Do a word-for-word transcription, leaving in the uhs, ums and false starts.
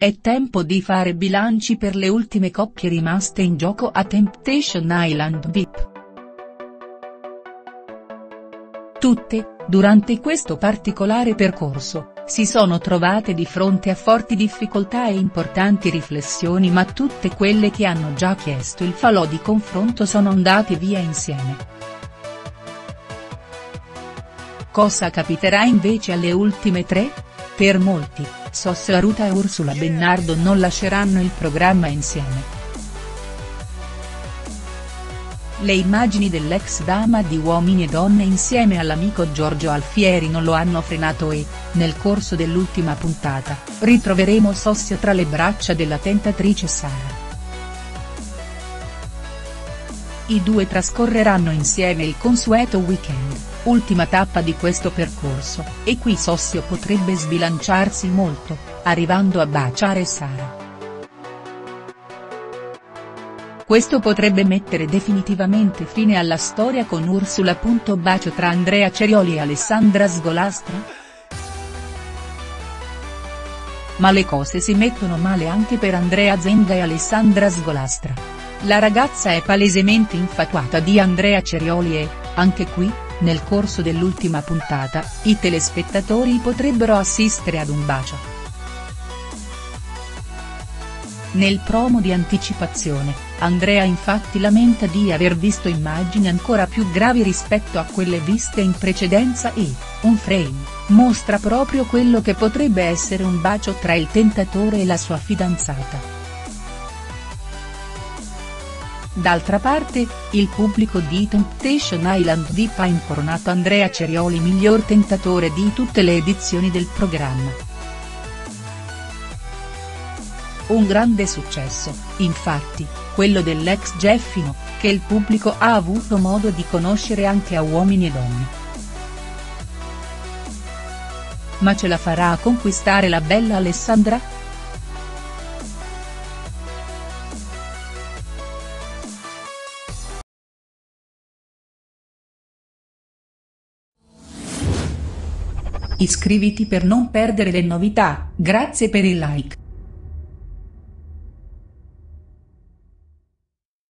È tempo di fare bilanci per le ultime coppie rimaste in gioco a Temptation Island V I P. Tutte, durante questo particolare percorso, si sono trovate di fronte a forti difficoltà e importanti riflessioni, ma tutte quelle che hanno già chiesto il falò di confronto sono andate via insieme. Cosa capiterà invece alle ultime tre? Per molti, Sos Aruta e Ursula Bennardo non lasceranno il programma insieme. Le immagini dell'ex dama di Uomini e Donne insieme all'amico Giorgio Alfieri non lo hanno frenato e, nel corso dell'ultima puntata, ritroveremo Sos tra le braccia della tentatrice Sara. I due trascorreranno insieme il consueto weekend, ultima tappa di questo percorso, e qui Sos potrebbe sbilanciarsi molto, arrivando a baciare Sara. Questo potrebbe mettere definitivamente fine alla storia con Ursula. Bacio tra Andrea Cerioli e Alessandra Sgolastra? Ma le cose si mettono male anche per Andrea Zenga e Alessandra Sgolastra. La ragazza è palesemente infatuata di Andrea Cerioli e, anche qui, nel corso dell'ultima puntata, i telespettatori potrebbero assistere ad un bacio. Nel promo di anticipazione, Andrea infatti lamenta di aver visto immagini ancora più gravi rispetto a quelle viste in precedenza e, un frame, mostra proprio quello che potrebbe essere un bacio tra il tentatore e la sua fidanzata. D'altra parte, il pubblico di Temptation Island V I P ha incoronato Andrea Cerioli miglior tentatore di tutte le edizioni del programma. Un grande successo, infatti, quello dell'ex Geffino, che il pubblico ha avuto modo di conoscere anche a Uomini e Donne. Ma ce la farà a conquistare la bella Alessandra? Iscriviti per non perdere le novità, grazie per il like.